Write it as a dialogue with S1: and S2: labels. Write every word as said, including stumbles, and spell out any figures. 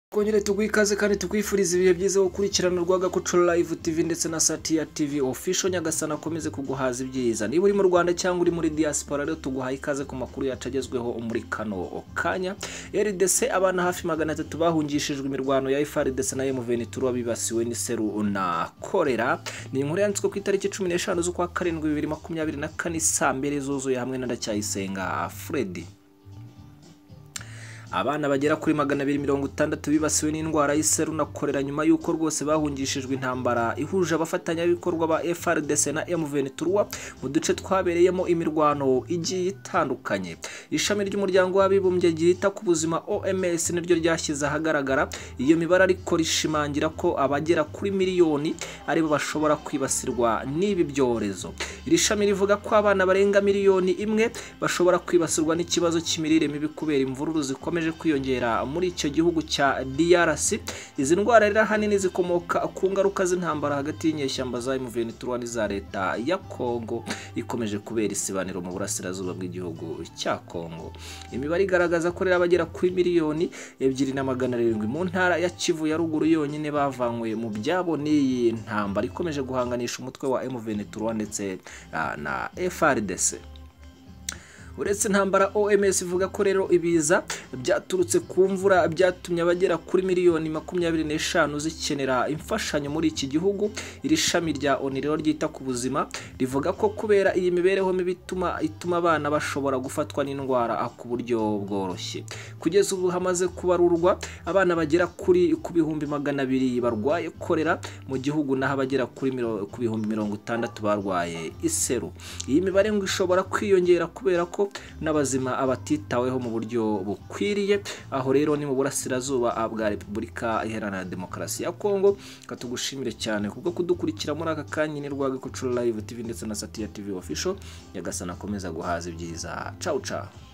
S1: Kongere tugwikaze kandi tukwifuriza ibihe byiza gukurikirana rwagakoco live tv ndetse na Satya tv official. Nyagasana akomeze kuguhaza ibyiza. Niba uri mu Rwanda cyangwa uri muri diaspora rero tuguhaye ikaze ku makuru yacagezweho muri kano kanya. R D C abana hafi magana atatu bahungishijwe imirwano ya F A R D C na M ventura bibasiwe n'iseru na korela. Ni inkuru yanditswe ku itariki cumi n'eshanu z'ukwa karindwi bibiri makumyabiri na kane saa mbiri zuzuye hamwe na Ndacyayisenga Freddy. Abana bagera kuri magana abiri mirongo itandatu bibasiwe n'indwara y'iseru na korela nyuma y'uko rwose bahungishijwe intambara ihuje abafatanyabikorwa ba F A R D C na M ventura mu duce twabereyemo imirwano igiye itandukanye. Ishami ry'umuryango w'abibumbye ryita ku buzima O M S niryo ryashyize ahagaragara iyo mibare, ariko rishimangira ko abagera kuri miliyoni aribo bashobora kwibasirwa n'ibi byorezo. Iri shami rivuga ko abana barenga miliyoni imwe bashobora kwibasirwa n'ikibazo cy'imirire mibi kubera imvururu zikomeye kwiyongera muri icyo gihugu cya D R C. Izi ndwara rero hanini zikomoka ku ngaruka z'intambara hagati y'inyeshyamba za M ventura n'iza leta ya Kongo ikomeje kubera isibaniro mu burasirazuba bw'igihugu cya Kongo. Imibare igaragaza ko rero abagera kuri miliyoni ebyiri na magana arindwi mu ntara ya Kivu ya ruguru yonyine bavanywe mu byabo n'iyi ntambara ikomeje guhanganisha umutwe wa M ventura ndetse na F A R D C. Uretse intambara O M S ivuga ko rero ibiza byaturutse ku mvura byatumye abagera kuri miliyoni makumyabiri n'eshanu zikenera imfashanyo muri iki gihugu. Iri shami rya O N U rero ryita ku buzima rivuga ko kubera iyi mibereho mibi ituma ituma abana bashobora gufatwa n'indwara ku buryo bworoshye. Kugeza ubu hamaze kubarurwa abana bagera kuri ku bihumbi magana abiri barwaye korela mu gihugu, naho abagera kuri ku bihumbi mirongo itandatu barwaye iseru. Iyi mibare ngo ishobora kwiyongera kubera ko n'abazima abatitaweho mu buryo bukwiriye. Aho rero ni mu burasirazuba bwa Repubulika Iharanira Demokarasi ya Kongo. Katugushimire cyane kubwo kudukurikira muri aka kanya. Ni rwagakoco live tv ndetse na Satya tv official. Nyagasana akomeza guhaza ibyiza. Ciao ciao.